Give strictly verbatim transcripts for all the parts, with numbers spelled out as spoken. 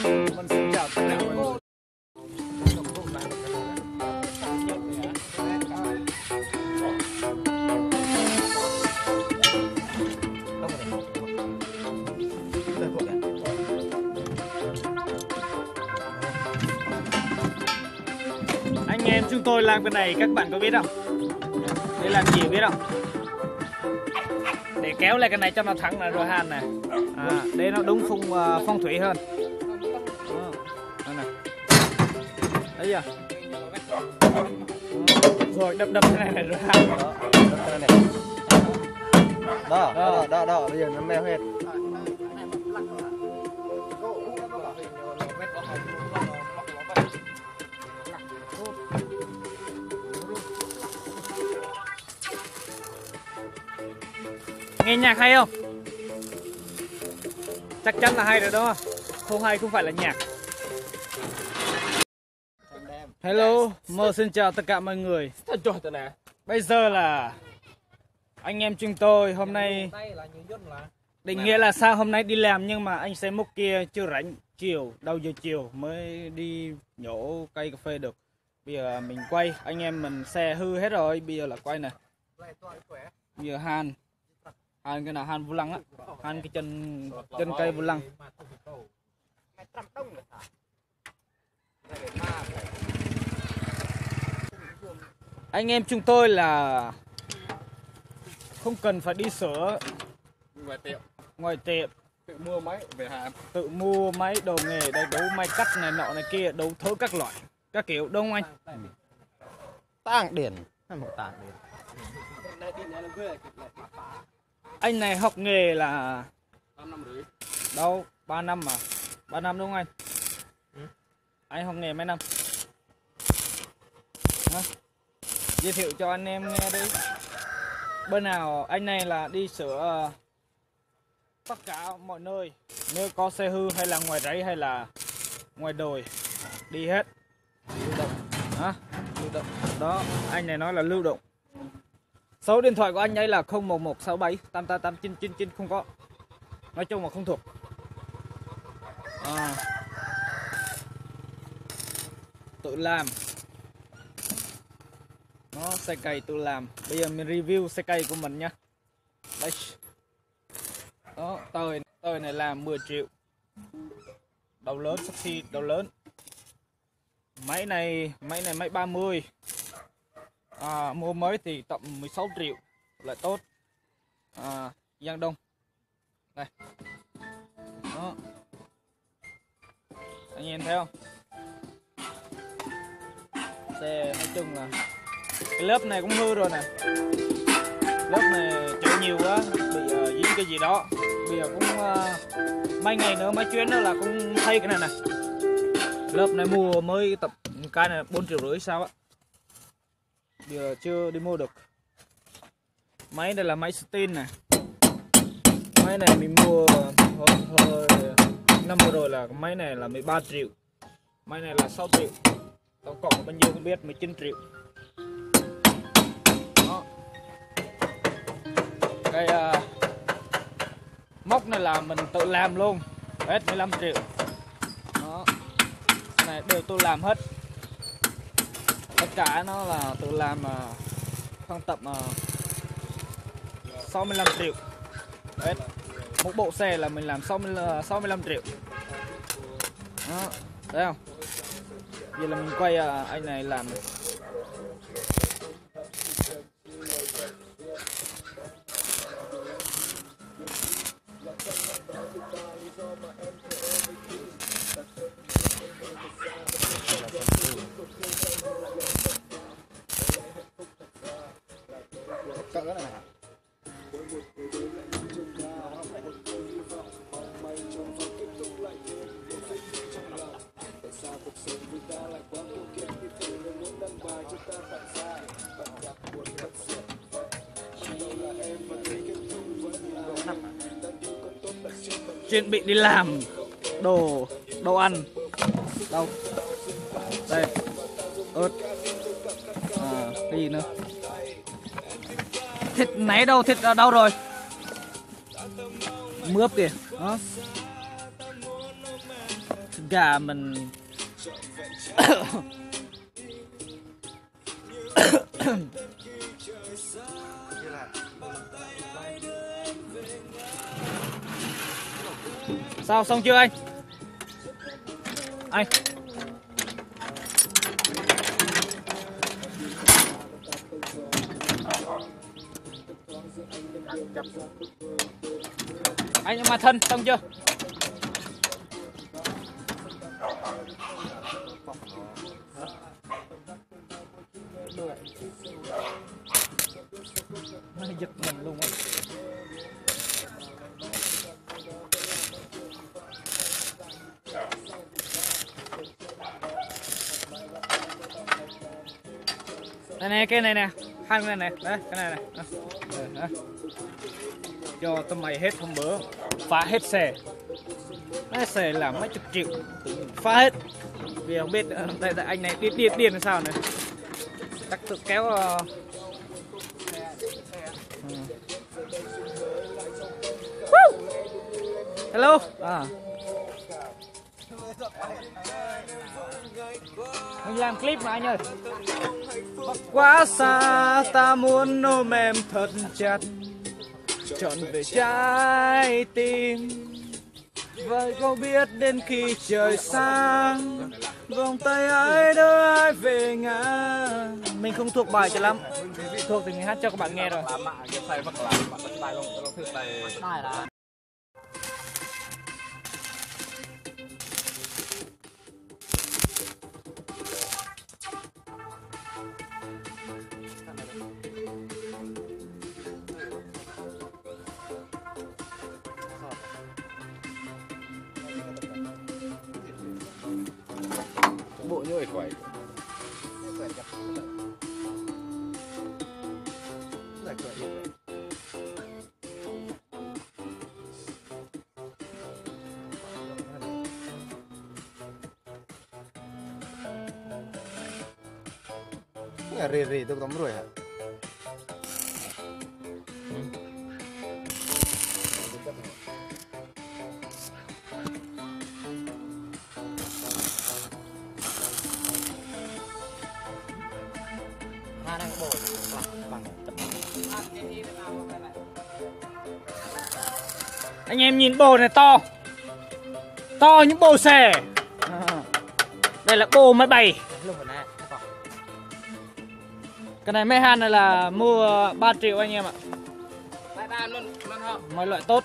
Mình xin chào tất cả mọi người. Anh em chúng tôi làm cái này các bạn có biết không? Để làm gì biết không? Để kéo lại cái này cho nó thẳng là rồi hàn này. À, để nó đúng phong uh, phong thủy hơn. Đó, này. Đấy chưa? Rồi đập đập cái này này rồi hàn. Đó, đập cái này. Đó, đó, đó, đó, bây giờ nó meo hết. Nghe nhạc hay không? Chắc chắn là hay rồi đó. Không hay không phải là nhạc. Hello, mơ xin chào tất cả mọi người. Bây giờ là anh em chúng tôi hôm nay định nghĩa là sao hôm nay đi làm nhưng mà anh xe múc kia chưa rảnh, chiều đầu giờ chiều mới đi nhổ cây cà phê được. Bây giờ mình quay, anh em mình xe hư hết rồi, bây giờ là quay này. Bây giờ han han cái nào han vô lăng á, han cái chân chân cây vô lăng. Anh em chúng tôi là không cần phải đi sửa ngoài tiệm, ngoài tiệm tự mua máy về hàn, tự mua máy đồ nghề đây, đấu may cắt này nọ này kia, đấu thớ các loại các kiểu, đúng không anh? Tảng điển hay một tảng điển. Anh này học nghề là ba năm rưỡi. đâu ba năm mà ba năm đúng không anh? Ừ. Anh học nghề mấy năm? Hả? Giới thiệu cho anh em nghe đi. Bên nào anh này là đi sửa tất cả mọi nơi, nếu có xe hư hay là ngoài rẫy hay là ngoài đồi đi hết. Lưu động hả? Lưu động đó, anh này nói là lưu động. Số điện thoại của anh ấy là không một một sáu bảy tám tám tám chín chín chín, không có, nói chung là không thuộc. À, tự làm nó xe cày tự làm. Bây giờ mình review xe cày của mình nha. Đây đó, tời tời này làm mười triệu, đầu lớn, sexy đầu lớn. Máy này máy này máy ba mươi, à, mua mới thì tầm mười sáu triệu lại tốt. À, Giang Đông đây đó, anh em thấy không? Xe nói chung là cái lớp này cũng hư rồi nè, lớp này chở nhiều quá bị uh, dính cái gì đó. Bây giờ cũng uh, mấy ngày nữa mấy chuyến nữa là cũng thay cái này nè. Lớp này mua mới tập cái này bốn triệu rưỡi sao á, bây giờ chưa đi mua được. Máy này là máy Stin này, máy này mình mua hồi, hồi năm vừa rồi là máy này là mười ba triệu, máy này là sáu triệu, tổng cộng bao nhiêu không biết, mười chín triệu. Đó. Cái uh, móc này là mình tự làm luôn, hết mười lăm triệu. Đó. Này đều tôi làm hết, tất cả nó là tự làm mà khoảng tầm uh, sáu mươi lăm triệu. Đấy. Một bộ xe là mình làm sáu mươi, sáu mươi lăm triệu. Đó. Thấy không? Giờ là mình quay uh, anh này làm này. Cỡ này này. Chuẩn bị đi làm đồ đồ ăn đâu đây, ớt, à, cái gì nữa, thịt nấy đâu, thịt ở đâu rồi, mướp kìa đó. gà mình sao xong chưa anh? Anh anh mà thân xong chưa? Nó giật mình luôn á. Đây này, cái này nè, hai cái này nè, đấy, cái này này. Đó. Đấy. Cho tụi mày hết hôm bữa, phá hết xe. Cái xe là mấy chục triệu, phá hết. Vì không biết đây, đây anh này điên điên điên làm sao này. Chắc tự kéo. Uh... Ừ. Hello. À. Mình làm clip mà anh ơi. Quá xa ta muốn ôm em thật chặt, trọn về trái tim. Vậy có biết đến khi trời sáng, vòng tay ai đưa ai về ngã. Mình không thuộc bài cho lắm, thuộc thì mình hát cho các bạn nghe rồi. Bộ như vậy quẩy. Ini riri itu ketemu ya. Anh em nhìn bồ này to, to những bồ xề. Đây là bồ máy bay. Cái này mấy han này là mua ba triệu anh em ạ. Mọi loại tốt.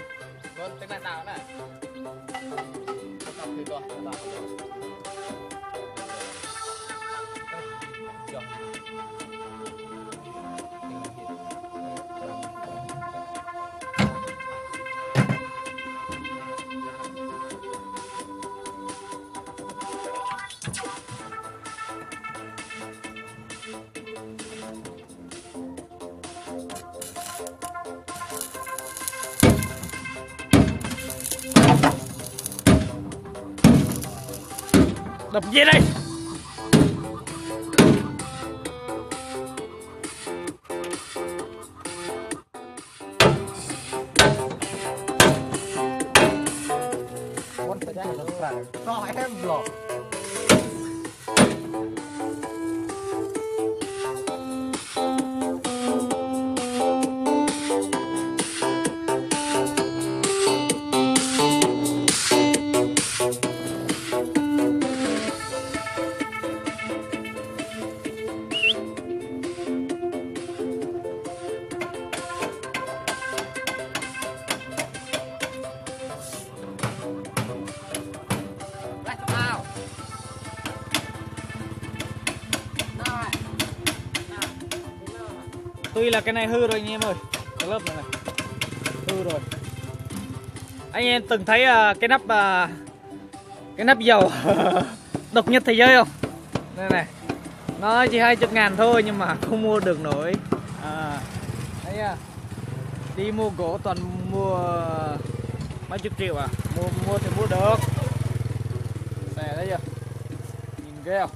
Đập gì đây? Con phải ra nó phải cho em lọ. Tuy là cái này hư rồi anh em ơi, cái lớp này này hư rồi. Anh em từng thấy uh, cái nắp uh, cái nắp dầu độc nhất thế giới không? Đây này, nó chỉ hai chục ngàn thôi nhưng mà không mua được nổi. À, đấy à, đi mua gỗ toàn mua mấy chục triệu à, mua mua thì mua được. Này đấy chưa? Nhìn ghê không?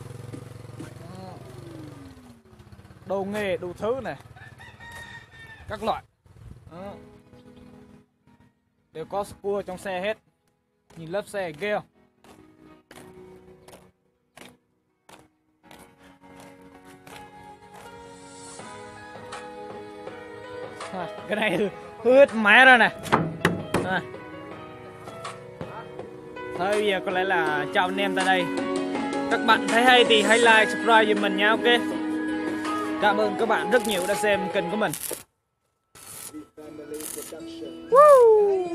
Đồ nghề đủ thứ này, các loại. Đó. Đều có cua trong xe hết. Nhìn lớp xe ghê không? À, cái này hư hết máy ra này. À. Thôi bây giờ có lẽ là chào anh em tại đây. Các bạn thấy hay thì hãy like, subscribe giùm mình nha, ok. Cảm ơn các bạn rất nhiều đã xem kênh của mình. Woo!